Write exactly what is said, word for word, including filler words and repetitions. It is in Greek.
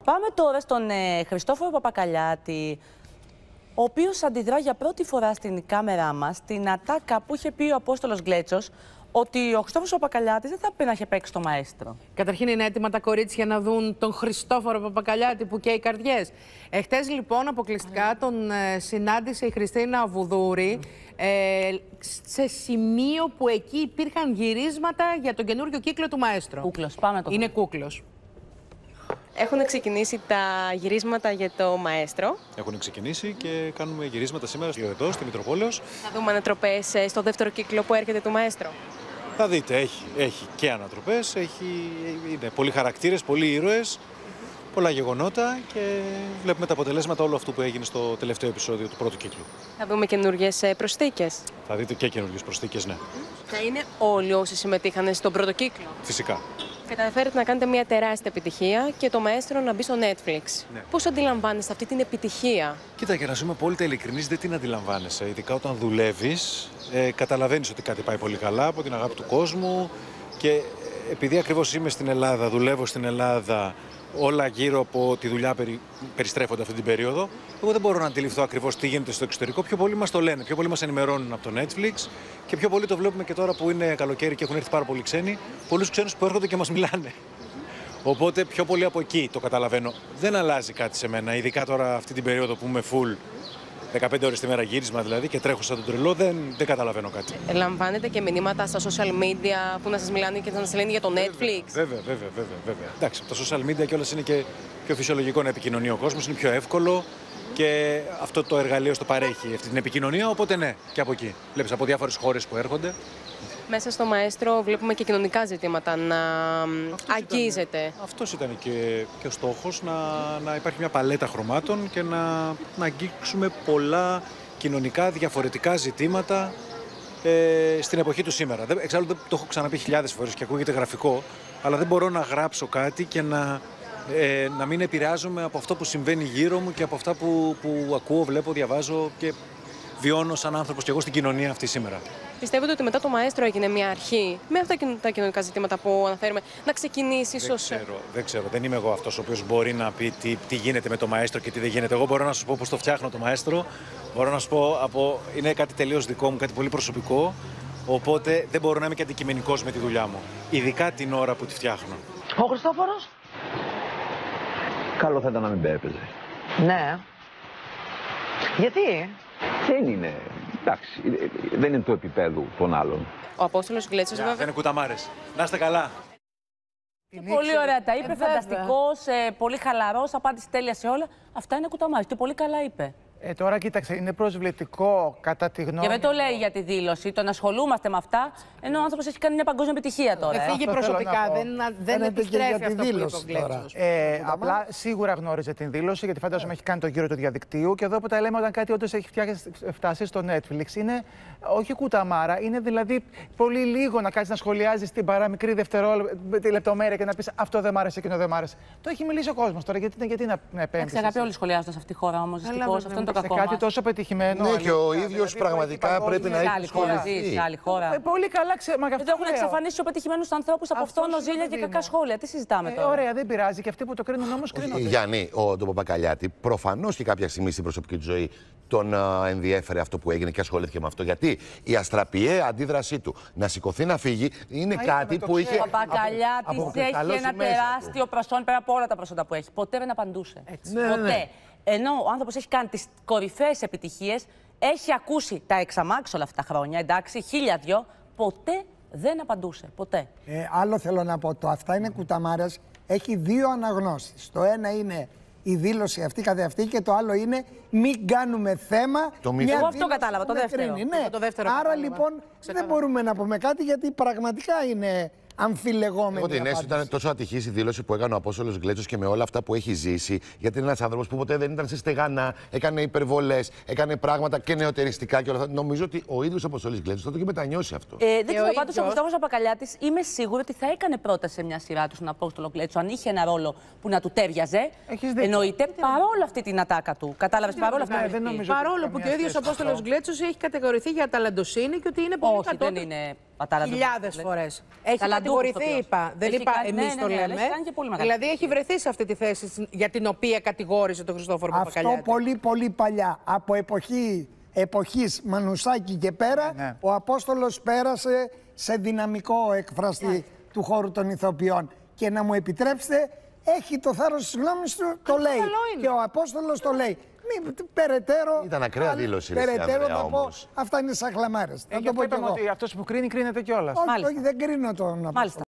Πάμε τώρα στον ε, Χριστόφορο Παπακαλιάτη, ο οποίος αντιδρά για πρώτη φορά στην κάμερά μας στην ατάκα που είχε πει ο Απόστολος Γκλέτσος, ότι ο Χριστόφορος Παπακαλιάτης δεν θα πρέπει να είχε παίξει το μαέστρο. Καταρχήν είναι έτοιμα τα κορίτσια να δουν τον Χριστόφορο Παπακαλιάτη που καίει καρδιές. Εχθές λοιπόν αποκλειστικά τον ε, συνάντησε η Χριστίνα Βουδούρη ε, σε σημείο που εκεί υπήρχαν γυρίσματα για τον καινούργιο κύκλο του μαέστρο. Κούκλος, πάμε το. Είναι κούκλος. Έχουν ξεκινήσει τα γυρίσματα για το μαέστρο. Έχουν ξεκινήσει και κάνουμε γυρίσματα σήμερα εδώ, στη Μητροπόλεως. Θα δούμε ανατροπές στο δεύτερο κύκλο που έρχεται του μαέστρο. Θα δείτε, έχει, έχει και ανατροπές, έχει, είναι πολλοί χαρακτήρες, πολλοί ήρωες, πολλά γεγονότα και βλέπουμε τα αποτελέσματα όλου αυτού που έγινε στο τελευταίο επεισόδιο του πρώτου κύκλου. Θα δούμε καινούργιες προσθήκες. Θα δείτε και καινούργιες προσθήκες, ναι. Θα είναι όλοι όσοι συμμετείχαν στον πρώτο κύκλο. Φυσικά. Καταφέρετε να κάνετε μια τεράστια επιτυχία και το μαέστρο να μπει στο Netflix. Ναι. Πώς αντιλαμβάνεστε αυτή την επιτυχία? Κοίτα, για να ζούμε απόλυτα ειλικρινείς, δεν την αντιλαμβάνεσαι. Ειδικά όταν δουλεύεις, ε, καταλαβαίνεις ότι κάτι πάει πολύ καλά από την αγάπη του κόσμου. Και επειδή ακριβώς είμαι στην Ελλάδα, δουλεύω στην Ελλάδα, όλα γύρω από τη δουλειά περι, περιστρέφονται αυτή την περίοδο, εγώ δεν μπορώ να αντιληφθώ ακριβώς τι γίνεται στο εξωτερικό. Πιο πολύ μας το λένε, πιο πολύ μας ενημερώνουν από το Netflix και πιο πολύ το βλέπουμε και τώρα που είναι καλοκαίρι και έχουν έρθει πάρα πολλοί ξένοι. Πολλούς ξένους που έρχονται και μας μιλάνε. Οπότε πιο πολύ από εκεί το καταλαβαίνω. Δεν αλλάζει κάτι σε μένα, ειδικά τώρα αυτή την περίοδο που είμαι full, δεκαπέντε ώρες τη μέρα γύρισμα δηλαδή και τρέχω σαν τον τρελό, δεν, δεν καταλαβαίνω κάτι. Λαμβάνετε και μηνύματα στα social media που να σας μιλάνε και να σας λένε για το Netflix? Βέβαια, βέβαια, βέβαια. βέβαια. Εντάξει, τα social media κιόλας είναι και πιο φυσιολογικό να επικοινωνεί ο κόσμος, είναι πιο εύκολο και αυτό το εργαλείο στο παρέχει αυτή την επικοινωνία. Οπότε ναι, και από εκεί. Βλέπεις από διάφορες χώρες που έρχονται. Μέσα στο μαέστρο βλέπουμε και κοινωνικά ζητήματα να αγγίζεται. Αυτός ήταν και, και ο στόχος, να, να υπάρχει μια παλέτα χρωμάτων και να, να αγγίξουμε πολλά κοινωνικά διαφορετικά ζητήματα ε, στην εποχή του σήμερα. Εξάλλου το έχω ξαναπεί χιλιάδες φορές και ακούγεται γραφικό, αλλά δεν μπορώ να γράψω κάτι και να, ε, να μην επηρεάζομαι από αυτό που συμβαίνει γύρω μου και από αυτά που, που ακούω, βλέπω, διαβάζω και βιώνω σαν άνθρωπος και εγώ στην κοινωνία αυτή σήμερα. Πιστεύετε ότι μετά το μαέστρο έγινε μια αρχή με αυτά τα κοινωνικά ζητήματα που αναφέρουμε να ξεκινήσει ίσως? Δεν ξέρω, δεν ξέρω. Δεν είμαι εγώ αυτός ο οποίος μπορεί να πει τι, τι γίνεται με το μαέστρο και τι δεν γίνεται. Εγώ μπορώ να σου πω πώς το φτιάχνω το μαέστρο. Μπορώ να σου πω από... είναι κάτι τελείως δικό μου, κάτι πολύ προσωπικό. Οπότε δεν μπορώ να είμαι και αντικειμενικός με τη δουλειά μου. Ειδικά την ώρα που τη φτιάχνω. Ο Χριστόφορος. Καλό θα ήταν να μην έπαιζε. Ναι. Γιατί? Δεν είναι. Εντάξει, δεν είναι το επίπεδο των άλλων. Ο Απόστολος Γκλέτσος βέβαια. Δεν είναι κουταμάρες. Να είστε καλά. Πολύ ωραία τα είπε, ε, φανταστικός, ε, πολύ χαλαρός, απάντηση τέλεια σε όλα. Αυτά είναι κουταμάρες και πολύ καλά είπε. Ε, τώρα κοίταξε, είναι προσβλητικό κατά τη γνώμη. Και δεν το λέει για τη δήλωση, το να ασχολούμαστε με αυτά, ενώ ο άνθρωπος έχει κάνει μια παγκόσμια επιτυχία τώρα. Δεν Ε. φύγει προσωπικά, δεν, δεν επιστρέφει αυτό που είπε ο Γκλέτσος. Ε, απλά σίγουρα γνώριζε την δήλωση, γιατί φαντάζομαι έχει κάνει το γύρο του διαδικτύου. Και εδώ που τα λέμε, όταν κάτι όντως έχει φτιάξει, φτάσει στο Netflix, είναι όχι κουταμάρα, είναι δηλαδή πολύ λίγο να κάτσει να σχολιάζει την παραμικρή δευτερόλεπτη λεπτομέρεια και να πει αυτό δεν μ' άρεσε, εκείνο δεν μ' άρεσε. Το έχει μιλήσει ο κόσμος τώρα, γιατί, γιατί να επέμβει. Αγαπητοί, όλοι σχολιάζονται σε αυτή τη χώρα όμως. Δυστυχώς αυτό είναι το κακό. Κάτι τόσο πετυχημένο. Ναι, και ο ίδιος πραγματικά πρέπει να έχει σχολιαστεί. Σε άλλη χώρα. Πολύ καλά ξέρω. Δεν έχουν εξαφανίσει πιο πετυχημένους ανθρώπους από αυτόν ζήλια και κακά σχόλια. Τι συζητάμε τώρα? Ωραία, δεν πειράζει. Και αυτοί που το κρίνουν όμως κρίνονται. Γιάννη, ο τον Παπακαλιάτη προφανώς και κάποια στιγμή στην προσωπική του ζωή τον ενδιέφερε αυτό που έγινε και ασχολήθηκε με αυτό. Γιατί η αστραπιαία αντίδρασή του να σηκωθεί να φύγει είναι κάτι που είχε. Ο Παπακαλιάτης έχει ένα τεράστιο προσόν πέρα από όλα τα προσόντα που έχει. Ποτέ δεν απαντούσε. Ποτέ. Ενώ ο άνθρωπος έχει κάνει τις κορυφαίες επιτυχίες, έχει ακούσει τα εξαμάξ όλα αυτά τα χρόνια, εντάξει, χίλια δυο, ποτέ δεν απαντούσε. Ποτέ. Ε, άλλο θέλω να πω, το αυτά είναι κουταμάρες, έχει δύο αναγνώσεις. Το ένα είναι η δήλωση αυτή καθεαυτή και το άλλο είναι μην κάνουμε θέμα. Το μια Εγώ αυτό κατάλαβα, το δεύτερο. Ναι. Το δεύτερο Άρα κατάλαβα. λοιπόν δεν μπορούμε να πούμε κάτι γιατί πραγματικά είναι αμφιλεγόμενη. Εγώ την αίσθηση ήταν τόσο ατυχής η δήλωση που έκανε ο Απόστολος Γκλέτσος και με όλα αυτά που έχει ζήσει. Γιατί είναι ένας άνθρωπος που ποτέ δεν ήταν σε στεγανά, έκανε υπερβολές, έκανε πράγματα και νεωτεριστικά και όλα αυτά. Νομίζω ότι ο ίδιος ο Απόστολος Γκλέτσος θα το έχει μετανιώσει αυτό. Ε, δεν ξέρω, ο πάντως ο ίδιος... Χριστόφορος Παπακαλιάτης είμαι σίγουρη ότι θα έκανε πρόταση σε μια σειρά του στον Απόστολο Γκλέτσο, αν είχε ένα ρόλο που να του τέριαζε. Εννοείται παρόλο αυτή την ατάκα του. Κατάλαβες, παρόλο αυτό. Παρόλο που και ο ίδιος ο Απόστολος Γκλέτσος έχει κατηγορηθεί για ταλαντοσύνη και ότι είναι πολύ Όχι, δεν είναι. Χιλιάδες φορές. Έχει κατηγορηθεί, είπα. Δεν είπα εμείς το λέμε. Δηλαδή έχει βρεθεί σε αυτή τη θέση για την οποία κατηγόρησε τον Χριστόφορο Παπακαλιάτη. Αυτό πολύ πολύ παλιά. Από εποχή, εποχής Μανουσάκη και πέρα, ναι. ο Απόστολος πέρασε σε δυναμικό εκφραστή ναι. του χώρου των ηθοποιών. Και να μου επιτρέψετε, έχει το θάρρος της γνώμης του, το λέει. Και ο Απόστολος το λέει. Μη, περαιτέρω. Ήταν ακραία δήλωση. Περαιτέρω θα πω, αυτά είναι σαν χλαμάρες. Ε, θα το πω και εγώ. Ότι αυτός που κρίνει, κρίνεται κιόλας. Όχι, όχι, δεν κρίνω τον Απόστολο.